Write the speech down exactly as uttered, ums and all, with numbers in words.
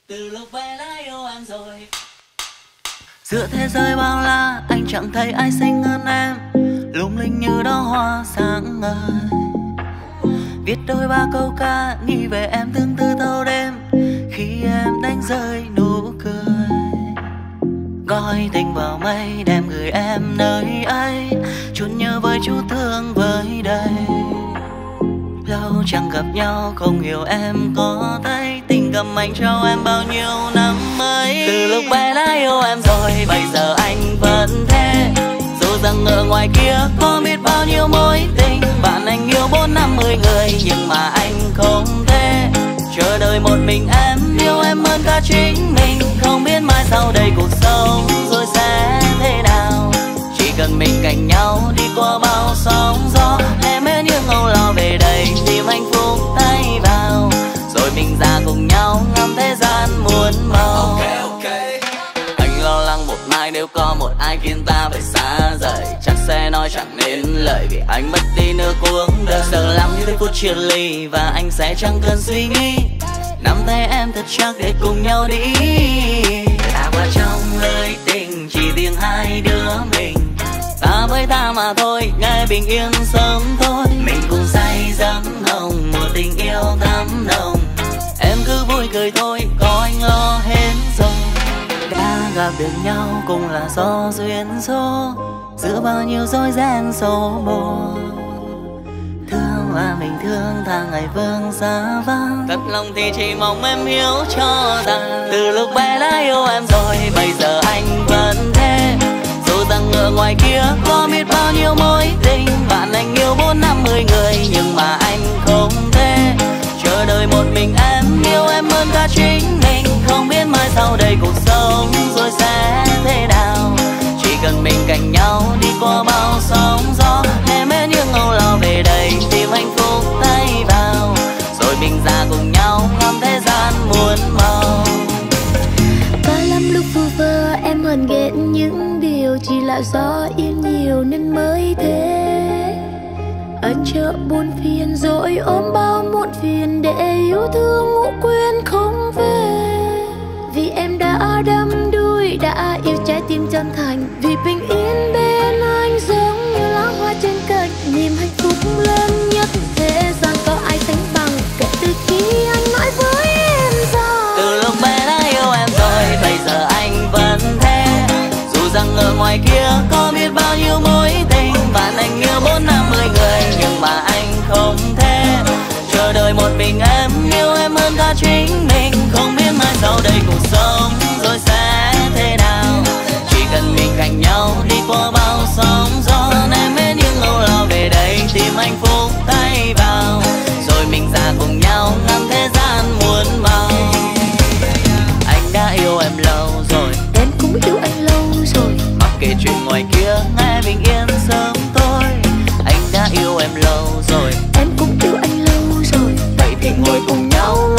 Từ lúc bé đã yêu em rồi. Giữa thế giới bao la anh chẳng thấy ai xinh hơn em, lung linh như đóa hoa sáng ngời. Viết đôi ba câu ca nghĩ về em tương tư thâu đêm, khi em đánh rơi nụ cười. Gói tình vào mây đem gửi em nơi ấy, chút nhớ với chút thương với đây. Lâu chẳng gặp nhau không hiểu em có thấy tình cảm anh cho em bao nhiêu năm ấy. Từ lúc bé đã yêu em rồi, bây giờ anh vẫn thế. Dù rằng ở ngoài kia có biết bao nhiêu mối tình, bạn anh yêu bốn năm mười người nhưng mà anh không thể chờ đợi một mình em yêu em hơn cả chính mình. Không biết mai sau đây cuộc sống rồi sẽ thế nào, chỉ cần mình cạnh nhau đi qua bao sóng gió. Em hết những âu lo về đây tìm hạnh phúc tay vào, rồi mình ra cùng nhau ngắm thế gian muôn màu. Okay, okay. Anh lo lắng một mai nếu có một ai khiến ta phải xa rời, chắc sẽ nói chẳng nên lời vì anh mất đi nửa cuộc đời. Sợ lắm như phút chia ly và anh sẽ chẳng cần suy nghĩ, nắm tay em thật chắc để cùng nhau đi. Ta qua trong lời tình chỉ riêng hai đứa mình, ta với ta mà thôi, ngày bình yên sớm thôi. Mình cùng say giấc hồng một tình yêu thắm nồng, em cứ vui cười thôi có anh lo hết rồi. Đã gặp được nhau cũng là do duyên số, giữa bao nhiêu dối ren số một. Thương là mình thương thang ngày vương xa vắng, thật lòng thì chỉ mong em hiểu cho rằng từ lúc bé đã yêu em rồi, bây giờ anh vẫn thế. Dù rằng ở ngoài kia có biết bao nhiêu mối tình, bạn anh yêu bốn năm mười người nhưng mà anh không thể chờ đợi một mình em yêu em hơn cả chính mình. Không biết mai sau đây cuộc sống rồi sẽ thế nào, chỉ cần mình cạnh nhau đi qua bao sóng gió. Em hết những âu lo về đây tìm hạnh phúc tay vào, rồi mình ra cùng nhau ngắm thế gian muôn màu. Có lắm lúc vu vơ em hờn ghen những điều chỉ là do yêu nhiều nên mới thế. Ở chợ buồn phiền rồi ôm bao muộn phiền để yêu thương ngủ quên không về. Vì em đã đắm đuối đã yêu trái tim chân thành, vì bình yên bên anh giống như lá hoa trên cành. Niềm hạnh phúc lớn nhất thế gian có ai sánh bằng, kể từ khi anh nói với em rằng từ lúc bé đã yêu em rồi, bây giờ anh vẫn thế. Dù rằng ở ngoài kia có biết bao nhiêu mối tình, bạn anh yêu bốn năm mười người nhưng mà anh không thể chờ đợi một mình em yêu em hơn cả chính mình. Không biết mai sau đây cuộc sống rồi sẽ thế nào, chỉ cần mình cạnh nhau đi qua bao sóng gió. Em hết những âu lo về đây tìm hạnh phúc tay vào, rồi mình ra cùng nhau ngắm thế gian muôn màu. Anh đã yêu em lâu rồi, em cũng yêu anh lâu rồi, mặc kệ chuyện ngoài kia nghe bình yên sớm tối. Anh đã yêu em lâu rồi, em cũng yêu anh lâu rồi, vậy thì ngồi cùng nhau